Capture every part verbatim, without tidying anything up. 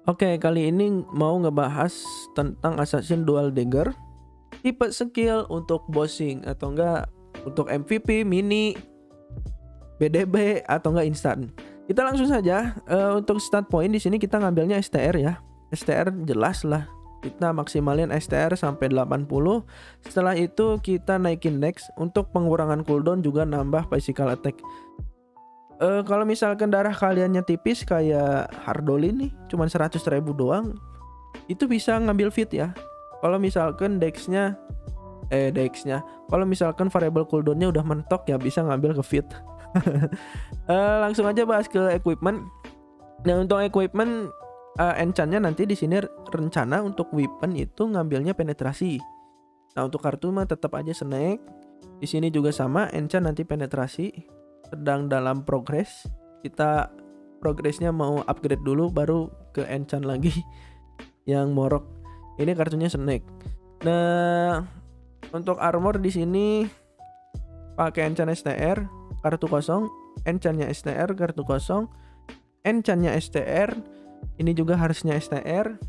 Oke, kali ini mau ngebahas tentang Assassin Dual Dagger, tipe skill untuk bossing atau enggak untuk M V P, mini, B D B atau enggak instan. Kita langsung saja uh, untuk start point di sini kita ngambilnya S T R ya. S T R jelas lah. Kita maksimalin S T R sampai delapan puluh. Setelah itu kita naikin dex. Untuk pengurangan cooldown juga nambah physical attack. Uh, kalau misalkan darah kaliannya tipis kayak Hardolin nih, cuman seratus ribu doang, itu bisa ngambil fit ya. Kalau misalkan dexnya eh dexnya, kalau misalkan variable cooldownnya udah mentok ya bisa ngambil ke fit. uh, langsung aja bahas ke equipment. Nah untuk equipment uh, enchantnya nanti di sini rencana untuk weapon itu ngambilnya penetrasi. Nah untuk kartu mah tetap aja snake. Di sini juga sama, enchant nanti penetrasi. Sedang dalam progress, kita progressnya mau upgrade dulu baru ke enchant lagi yang morok. Ini kartunya snake. Nah untuk armor di sini pakai enchant S T R, kartu kosong, enchantnya S T R, kartu kosong, enchantnya S T R, ini juga harusnya S T R.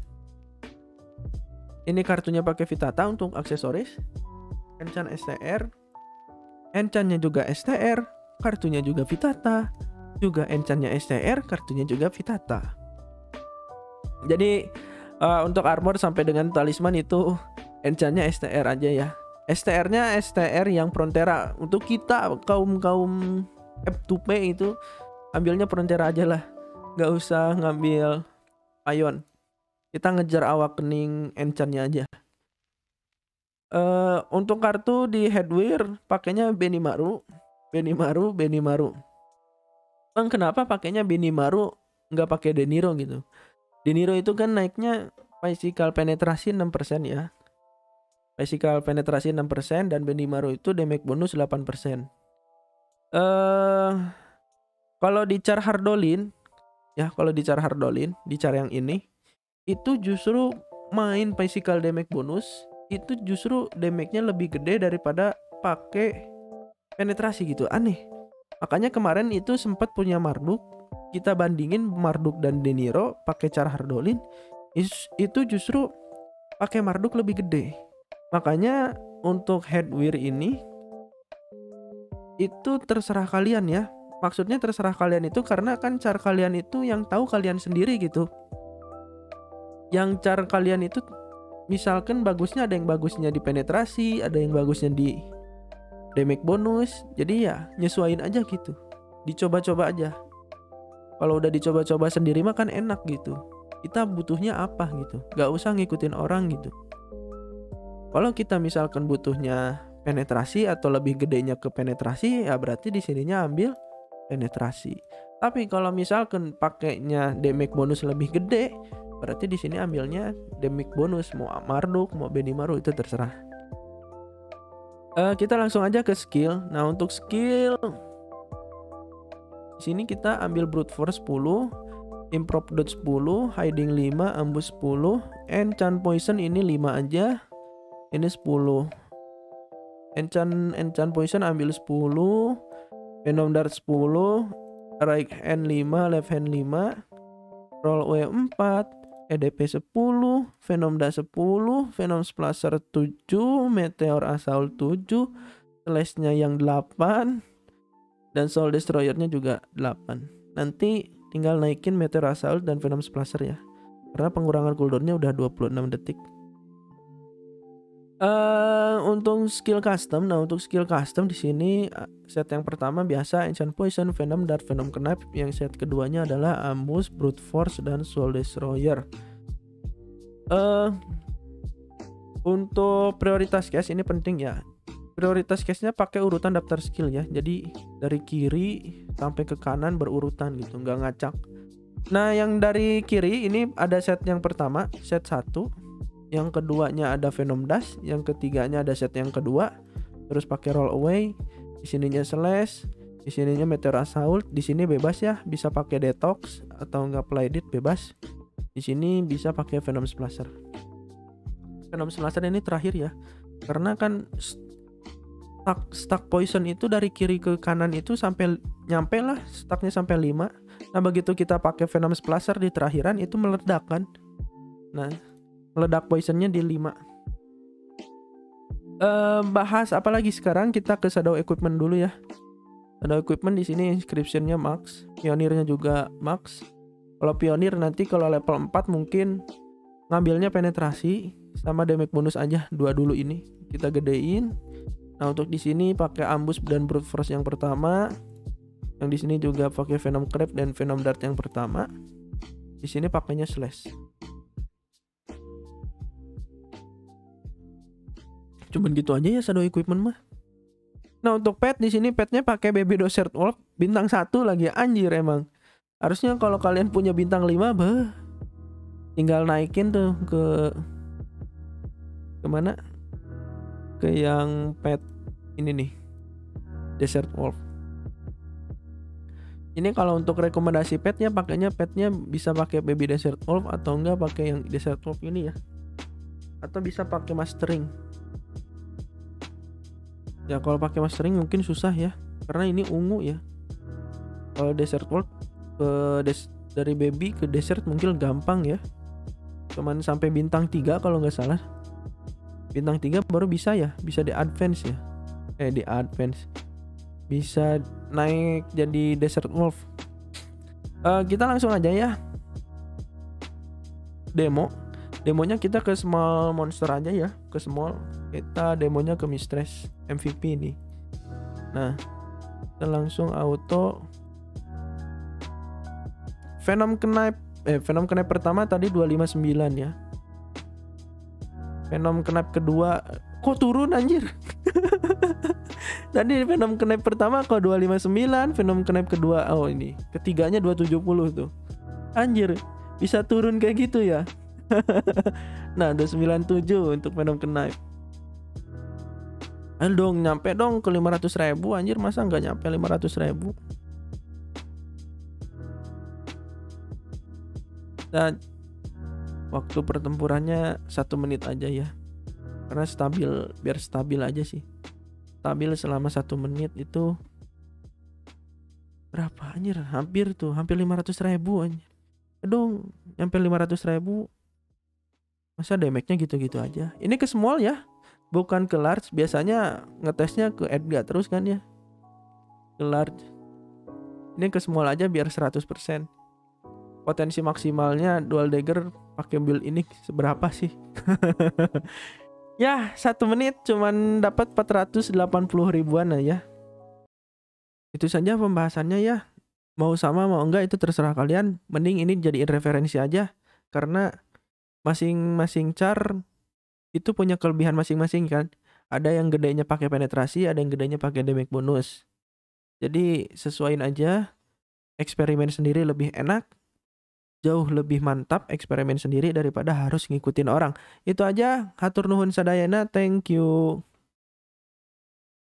Ini kartunya pakai Vitata untuk aksesoris, enchant S T R, enchantnya juga S T R, kartunya juga Vitata, juga enchantnya S T R, kartunya juga Vitata. Jadi uh, untuk armor sampai dengan talisman itu enchantnya S T R aja ya. S T R-nya S T R yang Frontera. Untuk kita kaum-kaum F dua P itu ambilnya Frontera aja lah, gak usah ngambil Ion. Kita ngejar awakening enchantnya aja. Uh, untuk kartu di Headwear pakainya Benimaru. Benimaru, Benimaru. Bang, kenapa pakainya Benimaru nggak pakai Deniro gitu? Deniro itu kan naiknya physical penetrasi enam persen ya. Physical penetrasi enam persen dan Benimaru itu damage bonus delapan persen. Eh uh, kalau di char Hardolin ya, kalau di char Hardolin, di char yang ini itu justru main physical damage bonus itu justru damage-nya lebih gede daripada pakai penetrasi gitu, aneh. Makanya kemarin itu sempat punya Marduk, kita bandingin Marduk dan Deniro pakai cara Hardolin, itu justru pakai Marduk lebih gede. Makanya untuk Headwear ini itu terserah kalian ya. Maksudnya terserah kalian itu karena kan cara kalian itu yang tahu kalian sendiri gitu. Yang cara kalian itu misalkan bagusnya ada yang bagusnya di penetrasi, ada yang bagusnya di damage bonus, jadi ya nyesuaiin aja gitu, dicoba-coba aja. Kalau udah dicoba-coba sendiri mah kan enak gitu, kita butuhnya apa gitu, gak usah ngikutin orang gitu. Kalau kita misalkan butuhnya penetrasi atau lebih gedenya ke penetrasi, ya berarti di sininya ambil penetrasi. Tapi kalau misalkan pakainya damage bonus lebih gede, berarti di sini ambilnya damage bonus, mau Marduk mau Benimaru itu terserah. Uh, kita langsung aja ke skill. Nah untuk skill di sini kita ambil brute force sepuluh, improve dodge sepuluh, hiding lima, ambush sepuluh, enchant poison ini lima aja, ini sepuluh. Enchant enchant poison ambil sepuluh, venom dart sepuluh, right hand lima, left hand lima, roll away empat, E D P sepuluh, Venom dart sepuluh, Venom Splasher tujuh, Meteor Assault tujuh, Slash-nya yang delapan, dan Soul Destroyer-nya juga delapan. Nanti tinggal naikin Meteor Assault dan Venom Splasher ya, karena pengurangan cooldown-nya udah dua puluh enam detik. Uh, untuk skill custom, nah untuk skill custom di sini set yang pertama biasa Enchant Poison, Venom Dart, Venom Knife. Yang set keduanya adalah Ambush, Brute Force, dan Soul Destroyer. Uh, untuk prioritas case ini penting ya. Prioritas case-nya pakai urutan daftar skill ya. Jadi dari kiri sampai ke kanan berurutan gitu, nggak ngacak. Nah yang dari kiri ini ada set yang pertama, set satu. Yang keduanya ada Venom Dash, yang ketiganya ada set yang kedua, terus pakai roll away, di sininya slash, di sininya Meteor Assault, di sini bebas ya, bisa pakai detox atau enggak play dead bebas. Di sini bisa pakai Venom Splasher. Venom Splasher ini terakhir ya, karena kan stack stack poison itu dari kiri ke kanan itu sampai nyampe lah, stacknya sampai lima. Nah begitu kita pakai Venom Splasher di terakhiran itu meledak kan. Nah meledak poisonnya di lima. Uh, bahas apa lagi sekarang, kita ke Shadow Equipment dulu ya. Shadow Equipment di sini inscriptionnya max, pionirnya juga max. Kalau pionir nanti kalau level empat mungkin ngambilnya penetrasi sama damage bonus aja, dua dulu ini kita gedein. Nah untuk di sini pakai ambush dan brute force yang pertama. Yang di sini juga pakai Venom Crab dan Venom Dart yang pertama. Di sini pakainya slash. Cuman gitu aja ya Shadow Equipment mah. Nah untuk pet di sini petnya pakai Baby Desert Wolf bintang satu lagi, anjir emang. Harusnya kalau kalian punya bintang lima, bah, tinggal naikin tuh ke kemana? Ke yang pet ini nih, Desert Wolf. Ini kalau untuk rekomendasi petnya, pakainya petnya bisa pakai Baby Desert Wolf atau enggak pakai yang Desert Wolf ini ya. Atau bisa pakai mastering. Ya kalau pakai mastering mungkin susah ya, karena ini ungu ya. Kalau Desert Wolf ke des dari baby ke desert mungkin gampang ya. Cuman sampai bintang tiga kalau nggak salah. Bintang tiga baru bisa ya, bisa di advance ya. Eh di advance. Bisa naik jadi Desert Wolf. Uh, kita langsung aja ya. Demo. Demonya kita ke small monster aja ya, ke small. Kita demonya ke Mistress M V P nih. Nah, kita langsung auto Venom Knife. Eh Venom Knife pertama tadi dua lima sembilan ya. Venom Knife kedua kok turun anjir. Tadi Venom Knife pertama kok dua lima sembilan, Venom Knife kedua oh ini, ketiganya dua tujuh nol tuh. Anjir, bisa turun kayak gitu ya. Nah, dua sembilan tujuh untuk Venom Knife. Ayo dong, nyampe dong ke lima ratus ribu anjir, masa nggak nyampe lima ratus ribu? Dan waktu pertempurannya satu menit aja ya, karena stabil, biar stabil aja sih. Stabil selama satu menit itu berapa anjir? Hampir tuh, hampir lima ratus ribu anjir. Dong, nyampe lima ratus ribu. Masa damage-nya gitu-gitu aja. Ini ke small ya, bukan ke large. Biasanya ngetesnya ke Edgar terus kan ya, ke large. Ini ke small aja biar seratus persen. Potensi maksimalnya dual dagger pakai build ini seberapa sih? Ya, satu menit cuman dapat empat ratus delapan puluh ribuan aja. Itu saja pembahasannya ya. Mau sama mau enggak itu terserah kalian. Mending ini jadiin referensi aja, karena masing-masing char itu punya kelebihan masing-masing kan. Ada yang gedenya pakai penetrasi, ada yang gedenya pakai damage bonus. Jadi sesuaiin aja. Eksperimen sendiri lebih enak, jauh lebih mantap eksperimen sendiri daripada harus ngikutin orang. Itu aja, hatur nuhun sadayana, thank you.